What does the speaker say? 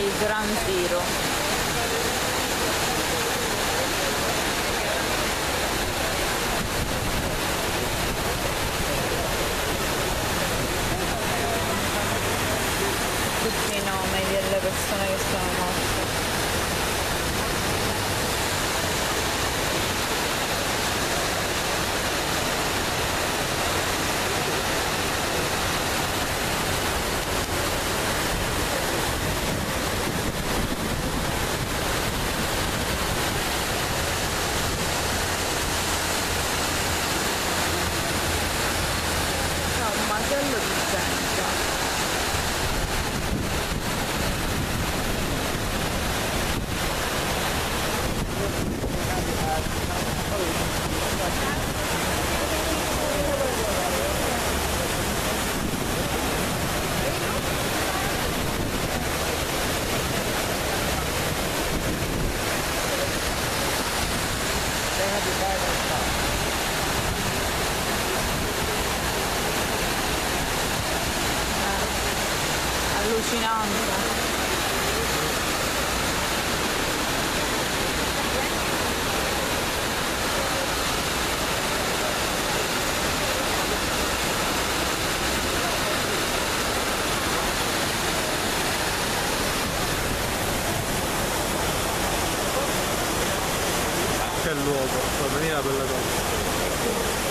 di Gran Tiro. Tutti i nomi delle persone che sono morte. No, un macello di gente. Allucinante. Che luogo, per venire a quelle cose.